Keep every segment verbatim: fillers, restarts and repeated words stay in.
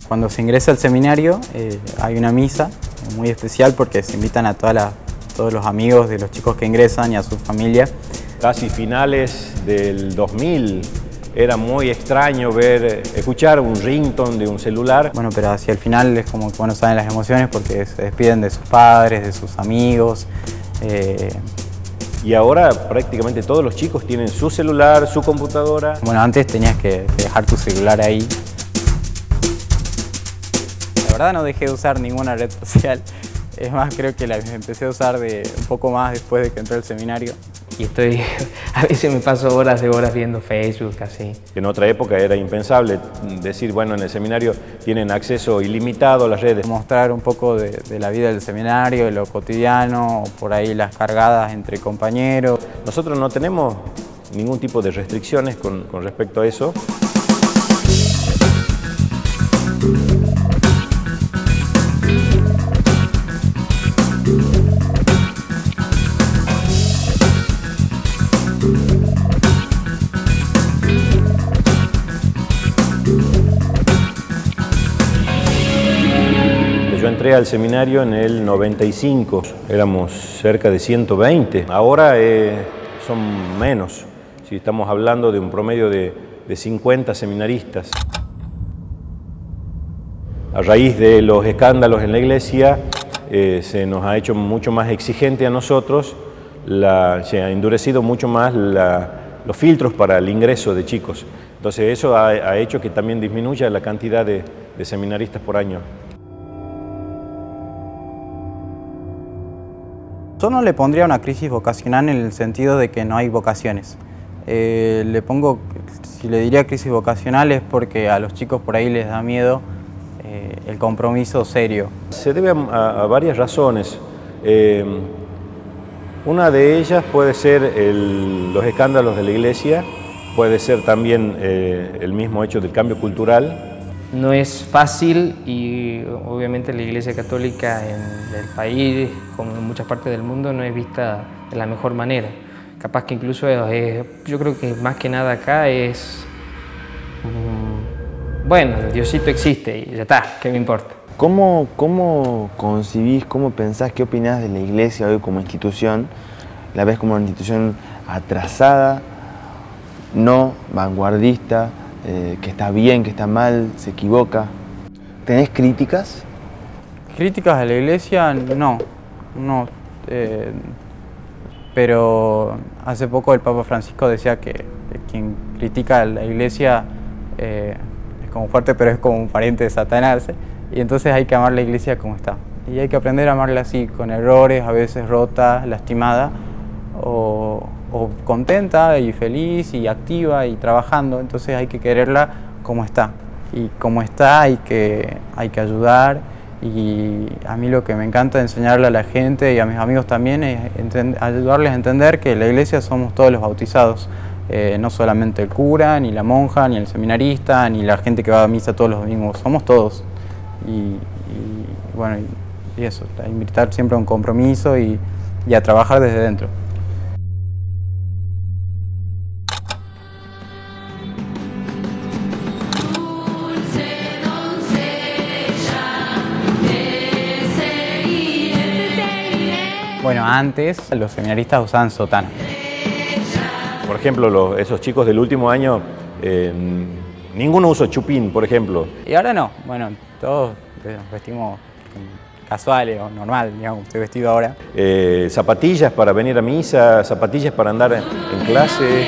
Cuando se ingresa al seminario eh, hay una misa muy especial porque se invitan a toda la, todos los amigos de los chicos que ingresan y a su familia. Casi finales del dos mil era muy extraño ver, escuchar un ringtone de un celular. Bueno, pero hacia el final es como que bueno, saben las emociones porque se despiden de sus padres, de sus amigos. Eh, Y ahora prácticamente todos los chicos tienen su celular, su computadora. Bueno, antes tenías que dejar tu celular ahí. La verdad no dejé de usar ninguna red social. Es más, creo que la empecé a usar de, un poco más después de que entré al seminario. Y estoy, a veces me paso horas de horas viendo Facebook, así. En otra época era impensable decir, bueno, en el seminario tienen acceso ilimitado a las redes. Mostrar un poco de, de la vida del seminario, de lo cotidiano, por ahí las cargadas entre compañeros. Nosotros no tenemos ningún tipo de restricciones con, con respecto a eso. Yo entré al seminario en el noventa y cinco, éramos cerca de ciento veinte, ahora eh, son menos, si estamos hablando de un promedio de, de cincuenta seminaristas. A raíz de los escándalos en la iglesia eh, se nos ha hecho mucho más exigente a nosotros, la, se ha endurecido mucho más la, los filtros para el ingreso de chicos. Entonces eso ha, ha hecho que también disminuya la cantidad de, de seminaristas por año. Yo no le pondría una crisis vocacional en el sentido de que no hay vocaciones. Eh, le pongo, si le diría crisis vocacional es porque a los chicos por ahí les da miedo eh, el compromiso serio. Se debe a, a varias razones. Eh, una de ellas puede ser el, los escándalos de la iglesia, puede ser también eh, el mismo hecho del cambio cultural. No es fácil y obviamente la Iglesia Católica en el país, como en muchas partes del mundo, no es vista de la mejor manera. Capaz que incluso es, yo creo que más que nada acá es, um, bueno, Diosito existe y ya está, ¿qué me importa? ¿Cómo, cómo concibís, cómo pensás, qué opinás de la Iglesia hoy como institución? ¿La ves como una institución atrasada, no vanguardista? Eh, que está bien, que está mal, se equivoca. ¿Tenés críticas? Críticas a la iglesia, no, no. Eh, pero hace poco el Papa Francisco decía que, que quien critica a la iglesia eh, es como fuerte, pero es como un pariente de Satanás. Y entonces hay que amar la iglesia como está. Y hay que aprender a amarla así, con errores, a veces rota, lastimada, o... o contenta y feliz y activa y trabajando, entonces hay que quererla como está. Y como está hay que, hay que ayudar, y a mí lo que me encanta enseñarle a la gente y a mis amigos también es ayudarles a entender que la iglesia somos todos los bautizados, eh, no solamente el cura, ni la monja, ni el seminarista, ni la gente que va a misa todos los domingos, somos todos. Y, y bueno, y, y eso, a invitar siempre a un compromiso y, y a trabajar desde dentro. Bueno, antes los seminaristas usaban sotana. Por ejemplo, los, esos chicos del último año, eh, ninguno usó chupín, por ejemplo. Y ahora no, bueno, todos nos vestimos casuales o normal, digamos, estoy vestido ahora. Eh, zapatillas para venir a misa, zapatillas para andar en, en clase.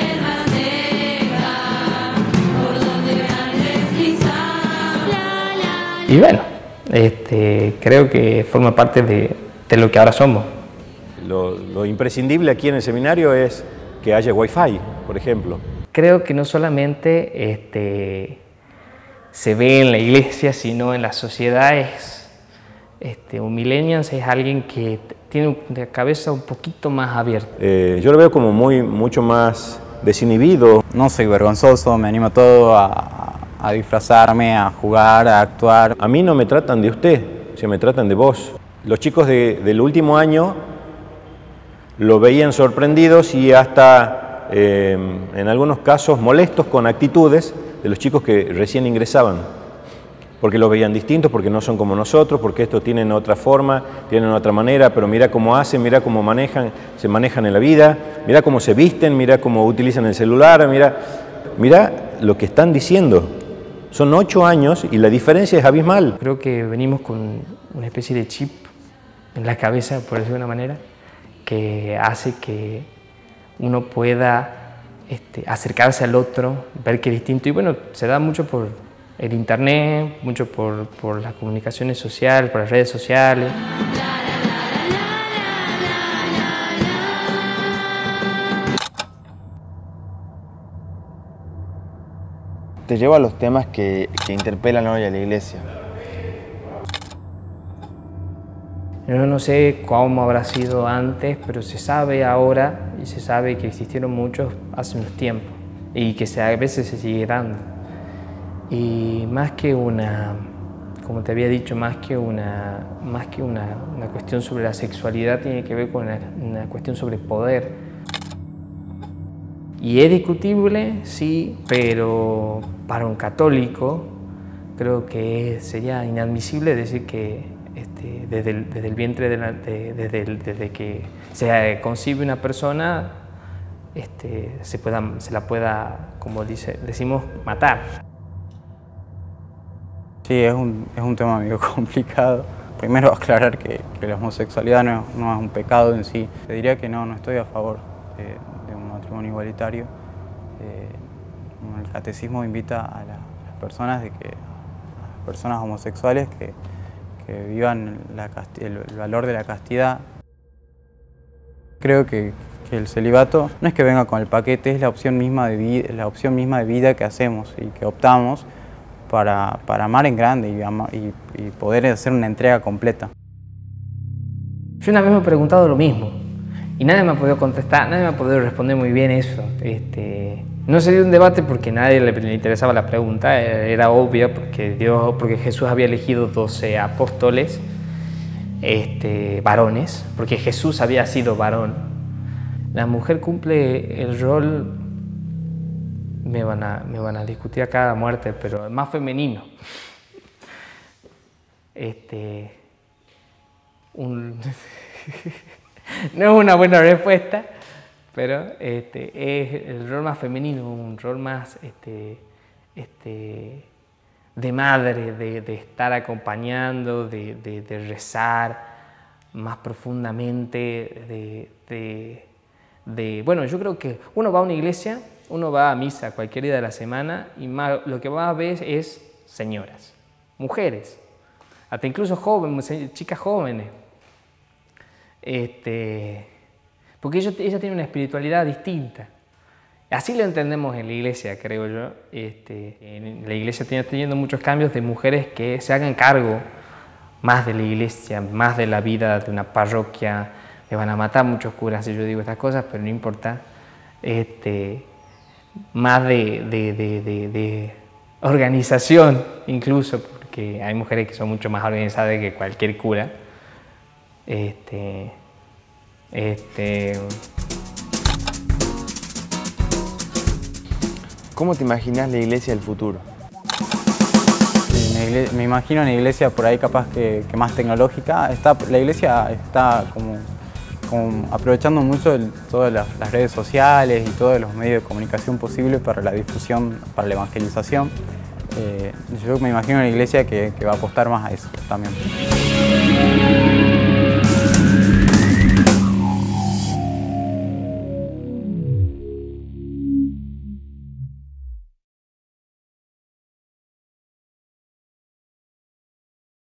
Y bueno, este, creo que forma parte de, de lo que ahora somos. Lo, lo imprescindible aquí en el seminario es que haya wifi, por ejemplo. Creo que no solamente este, se ve en la iglesia, sino en la sociedad. Es, este, un millennial es alguien que tiene la cabeza un poquito más abierta. Eh, yo lo veo como muy, mucho más desinhibido. No soy vergonzoso, me animo a todo, a, a disfrazarme, a jugar, a actuar. A mí no me tratan de usted, se me tratan de vos. Los chicos de, del último año lo veían sorprendidos y hasta eh, en algunos casos molestos con actitudes de los chicos que recién ingresaban. porque los veían distintos, porque no son como nosotros, porque estos tienen otra forma, tienen otra manera, pero mira cómo hacen, mira cómo manejan, se manejan en la vida, mira cómo se visten, mira cómo utilizan el celular, mira, mira lo que están diciendo. Son ocho años y la diferencia es abismal. Creo que venimos con una especie de chip en la cabeza, por decirlo de una manera, que hace que uno pueda este, acercarse al otro, ver que es distinto. Y bueno, se da mucho por el internet, mucho por, por las comunicaciones sociales, por las redes sociales. Te llevo a los temas que, que interpelan hoy a la iglesia. Yo no sé cómo habrá sido antes, pero se sabe ahora y se sabe que existieron muchos hace unos tiempos y que se, a veces se sigue dando. Y más que una, como te había dicho, más que una, más que una, una cuestión sobre la sexualidad, tiene que ver con una, una cuestión sobre poder. Y es discutible, sí, pero para un católico creo que sería inadmisible decir que este, desde, el, desde el vientre, de la, de, desde, el, desde que se concibe una persona, este, se, pueda, se la pueda, como dice, decimos, matar. Sí, es un, es un tema medio complicado. Primero aclarar que, que la homosexualidad no, no es un pecado en sí. Te diría que no, no estoy a favor de, de un matrimonio igualitario. Eh, el catecismo invita a, la, a las personas, de que, a las personas homosexuales que, que vivan la el, el valor de la castidad. Creo que, que el celibato no es que venga con el paquete, es la opción misma de vida, la opción misma de vida que hacemos y que optamos para, para amar en grande y, ama, y, y poder hacer una entrega completa. Yo una vez me he preguntado lo mismo y nadie me ha podido contestar, nadie me ha podido responder muy bien eso. Este, no se dio un debate porque a nadie le, le interesaba la pregunta, era obvia porque, Dios, porque Jesús había elegido doce apóstoles, este, varones, porque Jesús había sido varón. La mujer cumple el rol, me van a, me van a discutir acá a muerte, pero más femenino. Este, un, no es una buena respuesta, pero este, es el rol más femenino, un rol más este, este, de madre, de, de estar acompañando, de, de, de rezar más profundamente, de, de, de... Bueno, yo creo que uno va a una iglesia, uno va a misa cualquier día de la semana y más, lo que va a ver es señoras, mujeres, hasta incluso jóvenes, chicas jóvenes. Este, porque ella, ella tiene una espiritualidad distinta. Así lo entendemos en la iglesia, creo yo. Este, en la iglesia tiene teniendo muchos cambios de mujeres que se hagan cargo más de la iglesia, más de la vida de una parroquia. Me van a matar muchos curas si yo digo estas cosas, pero no importa. Este, más de, de, de, de, de organización, incluso, porque hay mujeres que son mucho más organizadas que cualquier cura. Este, este, ¿Cómo te imaginas la iglesia del futuro? Me, me imagino una iglesia por ahí capaz que, que más tecnológica. Está, la iglesia está como, como aprovechando mucho el, todas las, las redes sociales y todos los medios de comunicación posibles para la difusión, para la evangelización. Eh, yo me imagino una iglesia que, que va a apostar más a eso también.